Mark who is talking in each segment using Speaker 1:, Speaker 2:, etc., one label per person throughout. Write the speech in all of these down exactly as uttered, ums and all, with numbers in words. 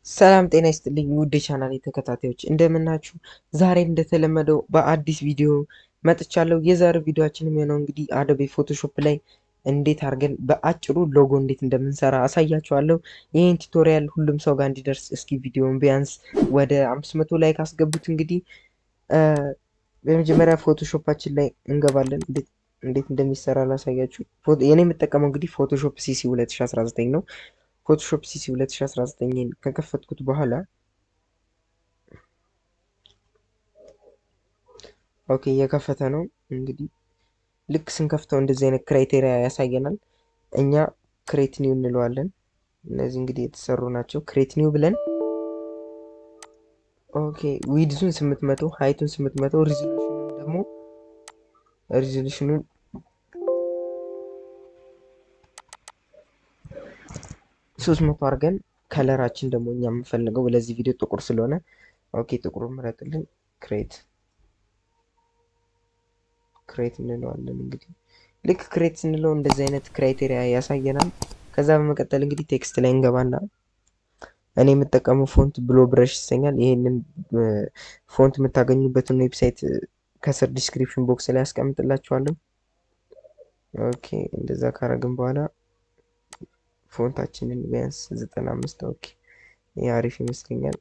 Speaker 1: ሰላም ጤና ይስጥልኝ ውድ ቻናሌ ተከታታዮች እንደምናችሁ። ዛሬም እንደተለመደው በአዲስ ቪዲዮ መጥቻለሁ። የዛሬው ቪዲዮአችን የሚሆነው እንግዲህ አዶቤ ፎቶሾፕ ላይ እንዴት አድርገን በአጭሩ ሎጎ እንዴት እንደምንሰራ አሳያችኋለሁ። ይህን ቱቶሪያል ሁሉም ሰው ጋር እንዲደርስ እስኪ ቪዲዮውን ቢያንስ ወደ አምስት መቶ ላይክ አስገቡት። እንግዲህ በመጀመሪያ ፎቶሾፓችን ላይ እንገባለን። እንዴት እንደሚሰራ ላሳያችሁ። የኔ የምጠቀመው እንግዲህ ፎቶሾፕ ሲሲ ሁለት ሺህ አስራ ዘጠኝ ነው። ፎቶሾፕ ሲሲ ሁለት ሺህ አስራ ዘጠኝ ከከፈትኩት በኋላ ኦኬ እየከፈተ ነው። እንግዲህ ልክ ስንከፍተው እንደዚህ አይነት ክራይቴሪያ ያሳየናል። እኛ ክሬት ኒው እንለዋለን። እነዚህ እንግዲህ የተሰሩ ናቸው። ክሬት ኒው ብለን ኦኬ ዊድዙን ስምንት መቶ ሃይቱን ስምንት መቶ ሪዞሉሽኑን ደግሞ ሪዞሉሽኑን ሶስት መቶ አድርገን ከለራችን ደግሞ እኛ የምንፈልገው ለዚህ ቪዲዮ ጥቁር ስለሆነ ኦኬ ጥቁር ምረጥልን። ክሬት ክሬት እንለዋለን። እንግዲህ ልክ ክሬት ስንለው እንደዚህ አይነት ክራይቴሪያ ያሳየናል። ከዛ በመቀጠል እንግዲህ ቴክስት ላይ እንገባና እኔ የምጠቀመው ፎንት ብሎ ብረሽ ይሰኛል። ይሄንን ፎንት የምታገኙበትን ዌብሳይት ከስር ዲስክሪፕሽን ቦክስ ላይ ያስቀምጥላችኋለሁ። ኦኬ እንደዛ ካረግን በኋላ ፎንታችንን ቢያንስ ዘጠና አምስት ኦኬ ይሄ አሪፍ ይመስለኛል።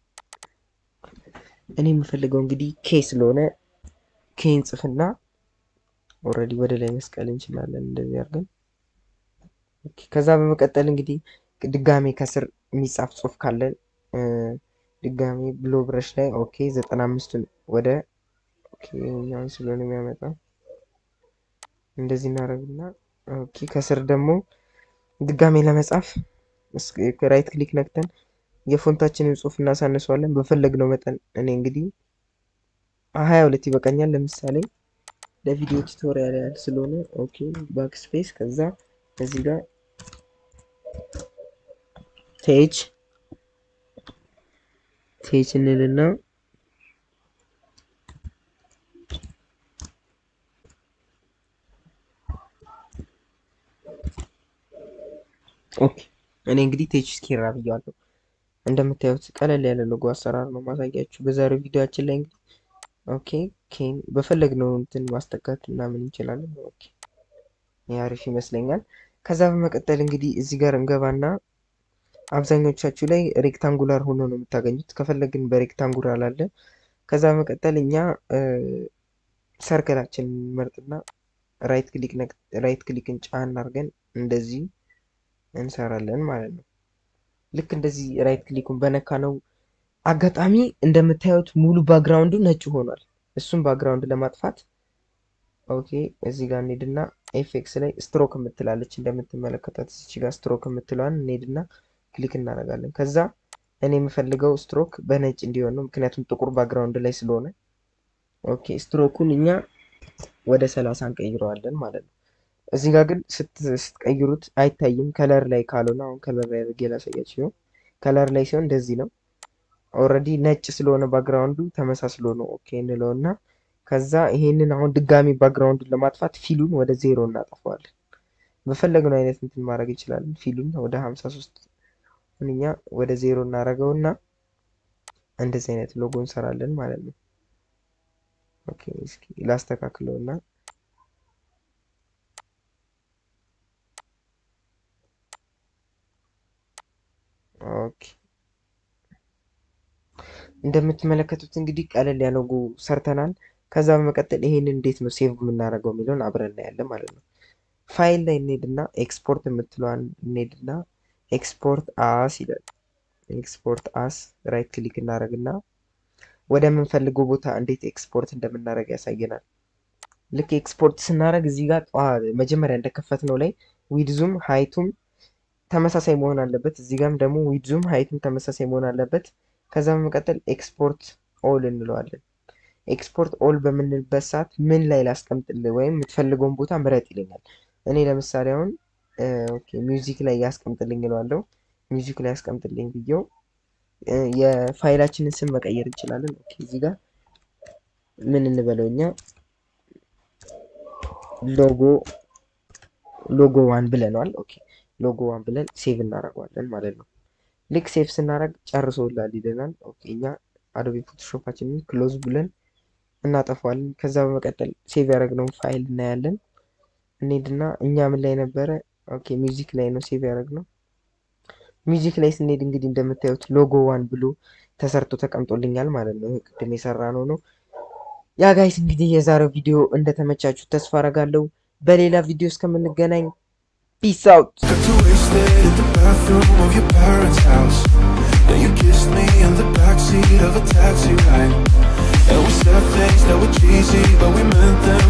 Speaker 1: እኔ የምፈልገው እንግዲህ ኬ ስለሆነ ኬን ጽፍና ኦልሬዲ ወደ ላይ መስቀል እንችላለን እንደዚህ አድርገን። ኦኬ ከዛ በመቀጠል እንግዲህ ድጋሜ ከስር የሚጻፍ ጽሁፍ ካለ ድጋሜ ብሎ ብረሽ ላይ ኦኬ ዘጠና አምስቱን ወደ ኦኬ እኛውን ስለሆነ የሚያመጣው እንደዚህ እናደርግና ኦኬ ከስር ደግሞ ድጋሜ ለመጻፍ ራይት ክሊክ ነክተን የፎንታችንን ጽሁፍ እናሳንሰዋለን በፈለግነው መጠን። እኔ እንግዲህ ሀያ ሁለት ይበቃኛል ለምሳሌ ለቪዲዮ ቱቶሪያል ያህል ስለሆነ ኦኬ ባክ ስፔስ ከዛ እዚህ ጋር ቴጅ ቴጅ እንልና ኦኬ እኔ እንግዲህ ቴጅ ስኬራ ብያለሁ። እንደምታዩት ቀለል ያለ ሎጎ አሰራር ነው ማሳያችሁ በዛሬው ቪዲዮአችን ላይ። እንግዲህ ኦኬ ኬን በፈለግነው እንትን ማስተካከል እና ምን እንችላለን። ኦኬ ያሪፍ ይመስለኛል። ከዛ በመቀጠል እንግዲህ እዚህ ጋር እንገባና አብዛኞቻችሁ ላይ ሬክታንጉላር ሆኖ ነው የምታገኙት። ከፈለግን በሬክታንጉላር አለ። ከዛ በመቀጠል እኛ ሰርክላችን መርጥና ራይት ክሊክ ራይት ክሊክን ጫን አድርገን እንደዚህ እንሰራለን ማለት ነው። ልክ እንደዚህ ራይት ክሊኩን በነካ ነው አጋጣሚ እንደምታዩት ሙሉ ባክግራውንዱ ነጭ ሆኗል። እሱም ባክግራውንድ ለማጥፋት ኦኬ እዚህ ጋር እንሄድና ኤፌክስ ላይ ስትሮክ የምትላለች እንደምትመለከታት እዚህ ጋር ስትሮክ የምትለዋን እንሄድና ክሊክ እናደርጋለን። ከዛ እኔ የምፈልገው ስትሮክ በነጭ እንዲሆን ነው፣ ምክንያቱም ጥቁር ባክግራውንድ ላይ ስለሆነ። ኦኬ ስትሮኩን እኛ ወደ ሰላሳ እንቀይረዋለን ማለት ነው። እዚህ ጋር ግን ስትቀይሩት አይታይም ከለር ላይ ካልሆነ፣ አሁን ከለር ላይ አድርጌ ላሳያችሁ ነው። ከለር ላይ ሲሆን እንደዚህ ነው። ኦልሬዲ ነጭ ስለሆነ ባክግራውንዱ ተመሳስሎ ነው። ኦኬ እንለውና ከዛ ይሄንን አሁን ድጋሚ ባክግራውንዱን ለማጥፋት ፊሉን ወደ ዜሮ እናጠፋዋለን። በፈለግነው አይነት እንትን ማድረግ እንችላለን። ፊሉን ወደ ሀምሳ ሶስት እኛ ወደ ዜሮ እናደርገውና እንደዚህ አይነት ሎጎ እንሰራለን ማለት ነው። ኦኬ እስኪ ላስተካክለውና ኦኬ እንደምትመለከቱት እንግዲህ ቀለል ያለው ሎጎ ሰርተናል። ከዛ በመቀጠል ይሄንን እንዴት ነው ሴቭ የምናደርገው የሚለውን አብረን እናያለን ማለት ነው። ፋይል ላይ እንሄድና ኤክስፖርት የምትለዋን እንሄድና ኤክስፖርት አስ ይላል። ኤክስፖርት አስ ራይት ክሊክ እናደርግና ወደ የምንፈልገው ቦታ እንዴት ኤክስፖርት እንደምናደርግ ያሳየናል። ልክ ኤክስፖርት ስናደርግ እዚህ ጋር መጀመሪያ እንደከፈትነው ላይ ዊድዙም ሃይቱም ተመሳሳይ መሆን አለበት። እዚህ ጋርም ደግሞ ዊድዙም ሃይቱም ተመሳሳይ መሆን አለበት። ከዛ በመቀጠል ኤክስፖርት ኦል እንለዋለን። ኤክስፖርት ኦል በምንልበት ሰዓት ምን ላይ ላስቀምጥልህ ወይም የምትፈልገውን ቦታ ምረጥ ይለኛል። እኔ ለምሳሌ አሁን ኦኬ ሚውዚክ ላይ ያስቀምጥልኝ እለዋለሁ። ሚውዚክ ላይ ያስቀምጥልኝ ብዬው የፋይላችንን ስም መቀየር እንችላለን። ኦኬ እዚህ ጋር ምን እንበለው እኛ ሎጎ ሎጎ ዋን ብለናል። ኦኬ ሎጎ ዋን ብለን ሴቭ እናደርገዋለን ማለት ነው። ልክ ሴቭ ስናደርግ ጨርሶላል ይለናል። ኦኬ እኛ አዶቤ ፎቶሾፓችንን ክሎዝ ብለን እናጠፋዋለን። ከዛ በመቀጠል ሴቭ ያደረግነውን ፋይል እናያለን። እንሄድና እኛ ምን ላይ ነበረ? ኦኬ ሚውዚክ ላይ ነው ሴቭ ያደረግነው። ሚውዚክ ላይ ስንሄድ እንግዲህ እንደምታዩት ሎጎ ዋን ብሎ ተሰርቶ ተቀምጦልኛል ማለት ነው። ቅድም የሰራነው ነው። ያ ጋይስ እንግዲህ የዛሬው ቪዲዮ እንደተመቻችሁ ተስፋ አደርጋለሁ። በሌላ ቪዲዮ እስከምንገናኝ ፒስ አውት። You kissed me in the backseat of a taxi ride, and we said things that were cheesy, but we meant them.